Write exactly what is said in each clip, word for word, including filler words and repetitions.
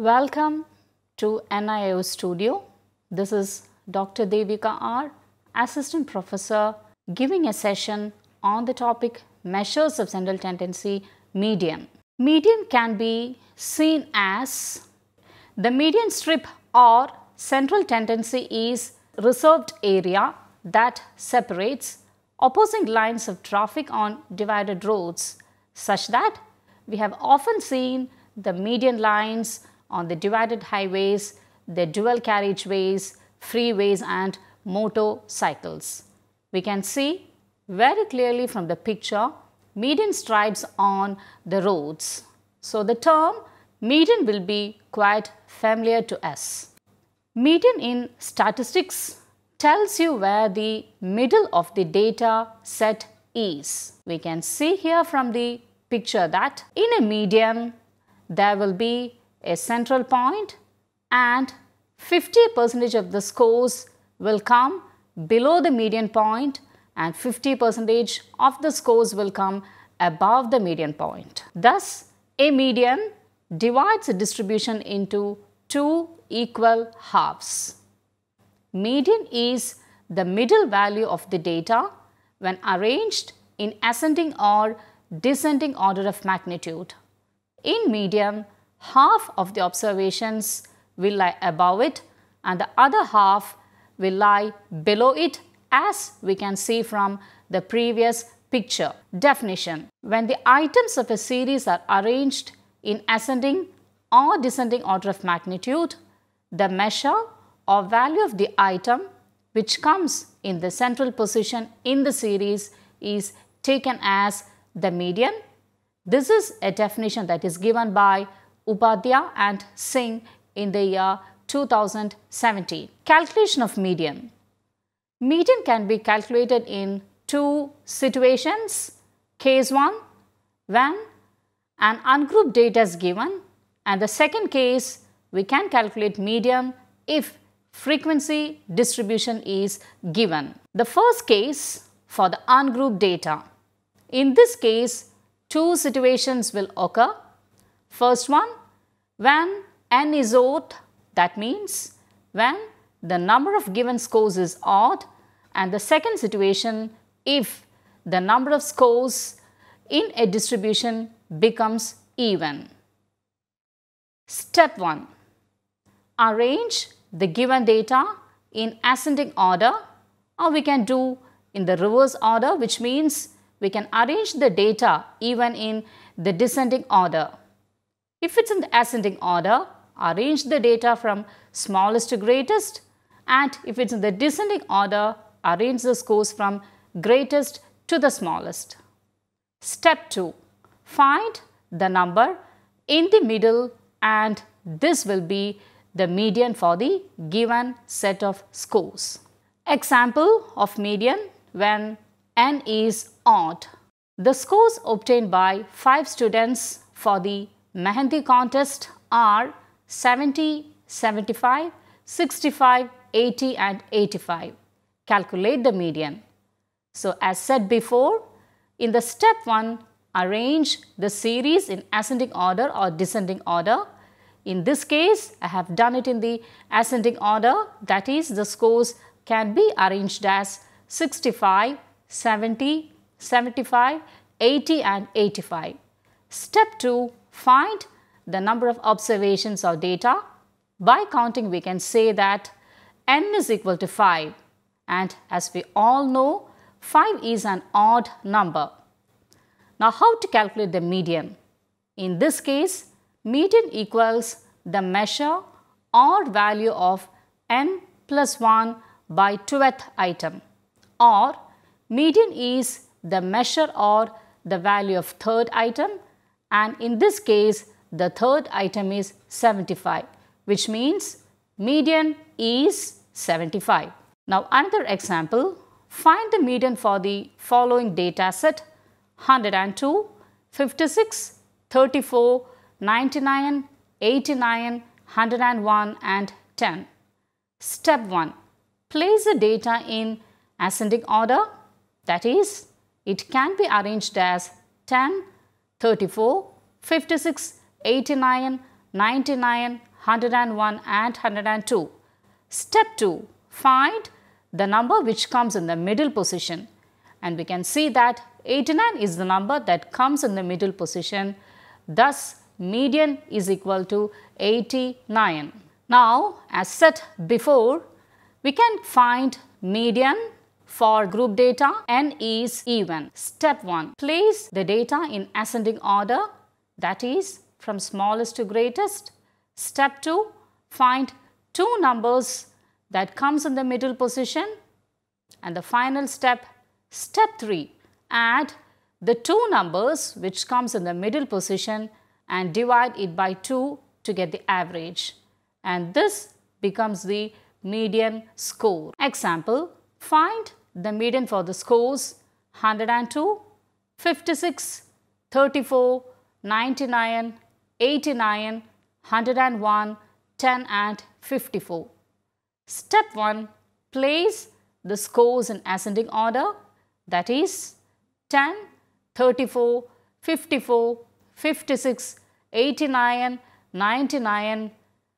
Welcome to N I O Studio. This is Doctor Devika R, Assistant Professor, giving a session on the topic Measures of Central Tendency, Median. Median can be seen as the median strip or central tendency is reserved area that separates opposing lines of traffic on divided roads, such that we have often seen the median lines on the divided highways, the dual carriageways, freeways and motorcycles. We can see very clearly from the picture median stripes on the roads. So, the term median will be quite familiar to us. Median in statistics tells you where the middle of the data set is. We can see here from the picture that in a median there will be a central point and fifty percent of the scores will come below the median point and fifty percent of the scores will come above the median point. Thus, a median divides a distribution into two equal halves. Median is the middle value of the data when arranged in ascending or descending order of magnitude. In median, half of the observations will lie above it and the other half will lie below it, as we can see from the previous picture. Definition: when the items of a series are arranged in ascending or descending order of magnitude, the measure or value of the item which comes in the central position in the series is taken as the median. This is a definition that is given by Upadhyay and Singh in the year two thousand seventeen. Calculation of median. Median can be calculated in two situations. Case one, when an ungrouped data is given, and the second case, we can calculate median if frequency distribution is given. The first case, for the ungrouped data. In this case, two situations will occur. First one, when n is odd, that means when the number of given scores is odd, and the second situation, if the number of scores in a distribution becomes even. Step one. Arrange the given data in ascending order, or we can do in the reverse order, which means we can arrange the data even in the descending order. If it's in the ascending order, arrange the data from smallest to greatest, and if it's in the descending order, arrange the scores from greatest to the smallest. Step two. Find the number in the middle, and this will be the median for the given set of scores. Example of median when n is odd. The scores obtained by five students for the Mehendi contest are seventy, seventy-five, sixty-five, eighty and eighty-five. Calculate the median. So, as said before, in the step one, arrange the series in ascending order or descending order. In this case, I have done it in the ascending order, that is, the scores can be arranged as sixty-five, seventy, seventy-five, eighty and eighty-five. Step two, find the number of observations or data. By counting, we can say that n is equal to five, and as we all know, five is an odd number. Now, how to calculate the median? In this case, median equals the measure or value of n plus one by twelfth item, or median is the measure or the value of third item, and in this case the third item is seventy-five, which means median is seventy-five. Now, another example, find the median for the following data set: one hundred two, fifty-six, thirty-four, ninety-nine, eighty-nine, one hundred one and ten. Step one. Place the data in ascending order, that is, it can be arranged as ten, thirty-four, fifty-six, eighty-nine, ninety-nine, one one hundred one and one hundred two. Step two, find the number which comes in the middle position, and we can see that eighty-nine is the number that comes in the middle position. Thus, median is equal to eighty-nine. Now, as said before, we can find median for group data. N is even. Step one, place the data in ascending order, that is from smallest to greatest. Step two, find two numbers that comes in the middle position. And the final step, step three, add the two numbers which comes in the middle position and divide it by two to get the average. And this becomes the median score. Example, find the median for the scores one hundred two, fifty-six, thirty-four, ninety-nine, eighty-nine, one hundred one, ten and fifty-four. Step one, place the scores in ascending order, that is ten, thirty-four, fifty-four, fifty-six, eighty-nine, ninety-nine,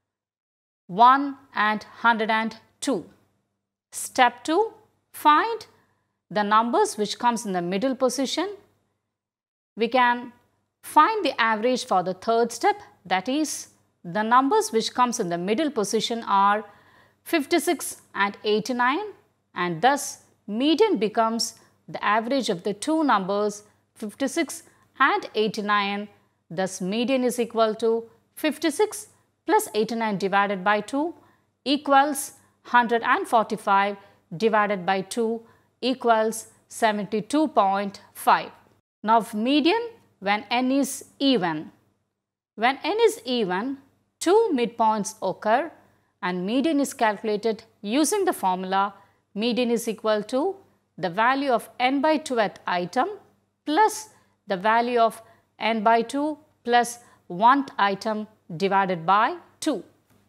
one and one hundred two. Step two, find the numbers which comes in the middle position. We can find the average for the third step, that is the numbers which comes in the middle position are fifty-six and eighty-nine, and thus median becomes the average of the two numbers fifty-six and eighty-nine. Thus median is equal to fifty-six plus eighty-nine divided by two equals one hundred forty-five divided by two equals seventy-two point five. Now median when n is even. When n is even, two midpoints occur and median is calculated using the formula median is equal to the value of n by twelfth item plus the value of n by two plus one item divided by two.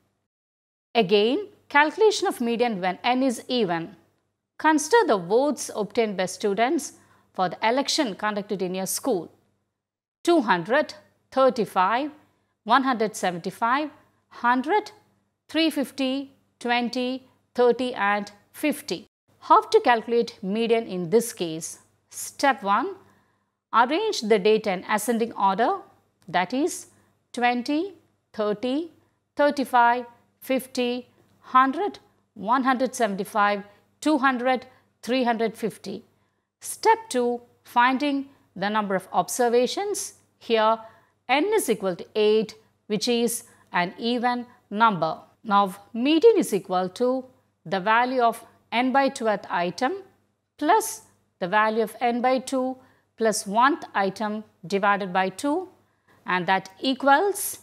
Again, calculation of median when n is even. Consider the votes obtained by students for the election conducted in your school. two hundred, thirty-five, one hundred seventy-five, one hundred, three hundred fifty, twenty, thirty and fifty. How to calculate median in this case? Step one, arrange the data in ascending order, that is twenty, thirty, thirty-five, fifty, one hundred, one hundred seventy-five, two hundred, three hundred fifty. Step two, finding the number of observations. Here n is equal to eight, which is an even number. Now median is equal to the value of n by twelfth item plus the value of n by two plus one item divided by two, and that equals,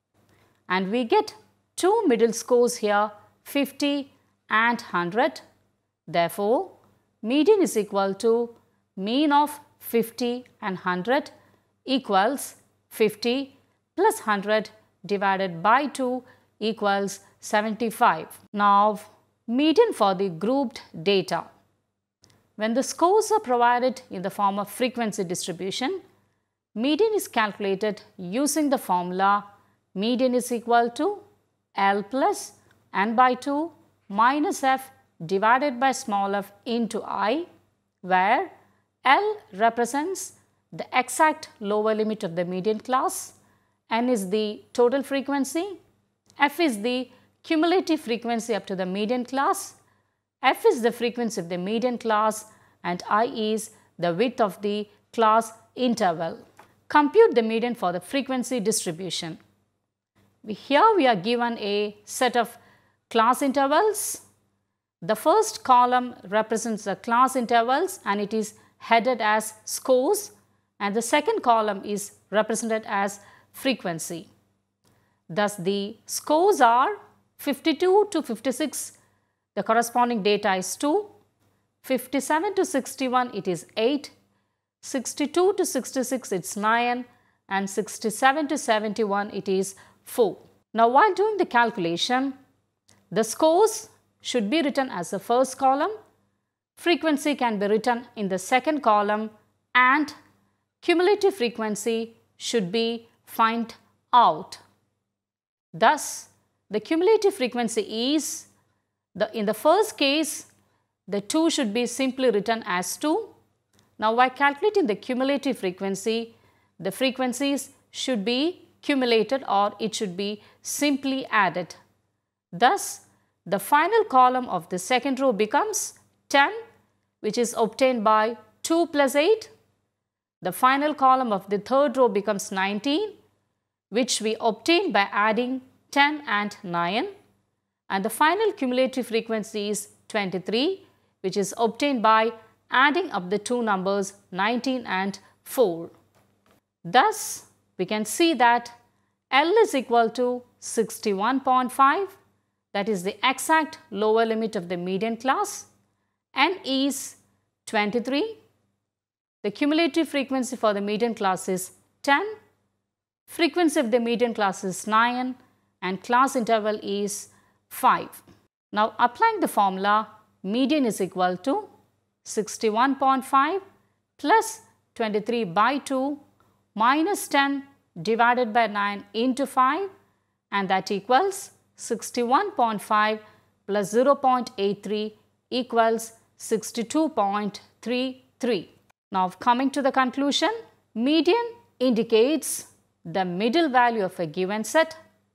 and we get two middle scores here, fifty and one hundred. Therefore, median is equal to mean of fifty and one hundred equals fifty plus one hundred divided by two equals seventy-five. Now, median for the grouped data. When the scores are provided in the form of frequency distribution, median is calculated using the formula median is equal to L plus n by two minus f divided by small f into I, where L represents the exact lower limit of the median class, n is the total frequency, f is the cumulative frequency up to the median class, f is the frequency of the median class, and I is the width of the class interval. Compute the median for the frequency distribution. We, here we are given a set of class intervals. The first column represents the class intervals and it is headed as scores, and the second column is represented as frequency. Thus, the scores are fifty-two to fifty-six, the corresponding data is two, fifty-seven to sixty-one it is eight, sixty-two to sixty-six it's nine, and sixty-seven to seventy-one it is four. Now, while doing the calculation, the scores should be written as the first column, frequency can be written in the second column, and cumulative frequency should be found out. Thus, the cumulative frequency is, the, in the first case, the two should be simply written as two. Now, while calculating the cumulative frequency, the frequencies should be cumulated or it should be simply added. Thus, the final column of the second row becomes ten, which is obtained by two plus eight. The final column of the third row becomes nineteen, which we obtain by adding ten and nine. And the final cumulative frequency is twenty-three, which is obtained by adding up the two numbers nineteen and four. Thus, we can see that L is equal to sixty-one point five, that is the exact lower limit of the median class. N is twenty-three. The cumulative frequency for the median class is ten. Frequency of the median class is nine and class interval is five. Now, applying the formula, median is equal to sixty-one point five plus twenty-three by two minus ten divided by nine into five, and that equals sixty-one point five plus zero point eight three equals sixty-two point three three. Now, coming to the conclusion, median indicates the middle value of a given set,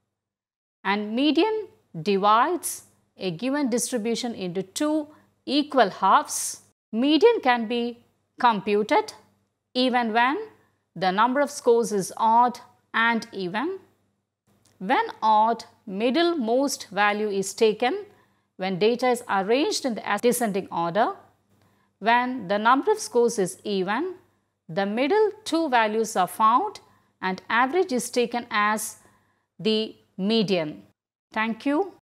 and median divides a given distribution into two equal halves. Median can be computed even when the number of scores is odd and even. When odd, middlemost value is taken when data is arranged in the descending order. When the number of scores is even, the middle two values are found and average is taken as the median. Thank you.